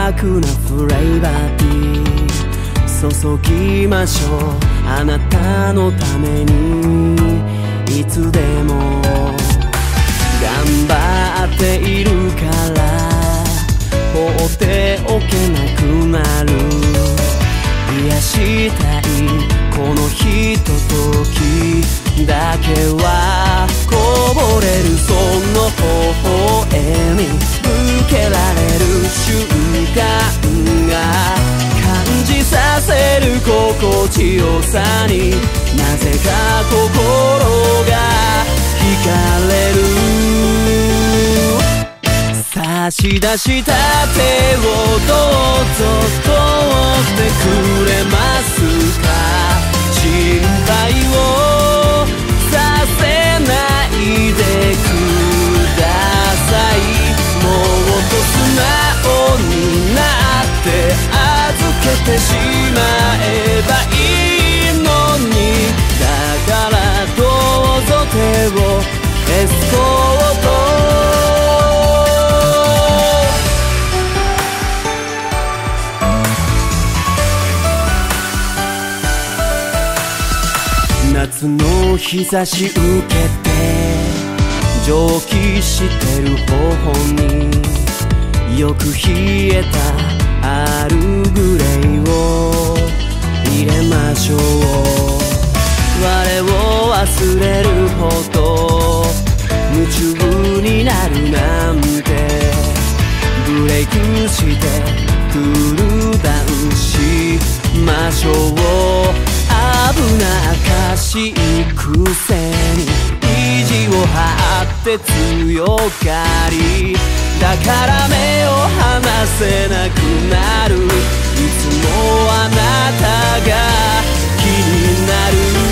楽なフレーバーティー注ぎましょう、あなたのためにいつでも頑張っているから放っておけなくなる、癒したいこのひとときだけはこぼれるその微笑み向けられる瞬間が感じさせる心地よさになぜか心が惹かれる。差し出した手をどうぞ取ってくれますか、心配をさせないでください、もっと素直になって預けてしまえばいいのに、だからどうぞ手をエスコート。夏の日差し受けて蒸気してる頬によく冷えたアールグレイを入れましょう、我を忘れるほど夢中になるなんて、ブレイクしてクールダウンしましょう、危なっかしいくせに意地を張って強がり、だから目を離せなくなる、いつもあなたが気にな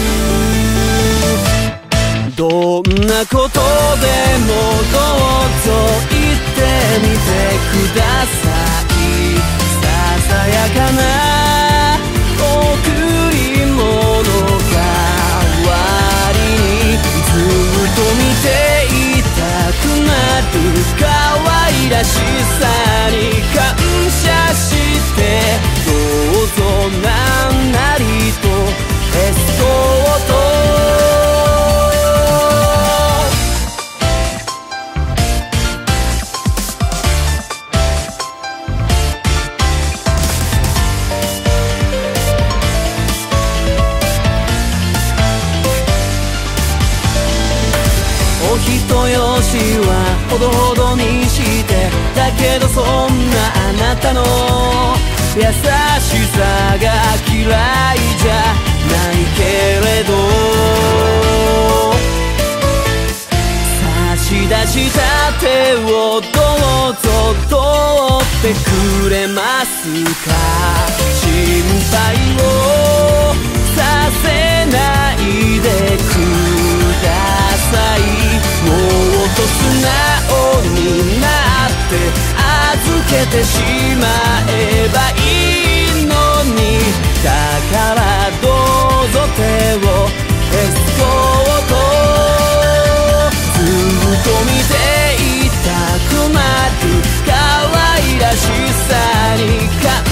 る、どんなことでもどうぞ言ってみてください、ささやかな贈り物代わりにずっと見ていたくなる可愛らしさに感謝して、どうぞなんなりとエスコート。お人よしはほどほどにして、だけどそんなあなたの優しさが嫌いじゃないけれど、差し出した手をどうぞ取ってくれますか、心配をさせないでください、もっと素直になって預けてしまえばいいのに、だからどうぞ手をエスコート、ずっと見ていたくなる可愛らしさに感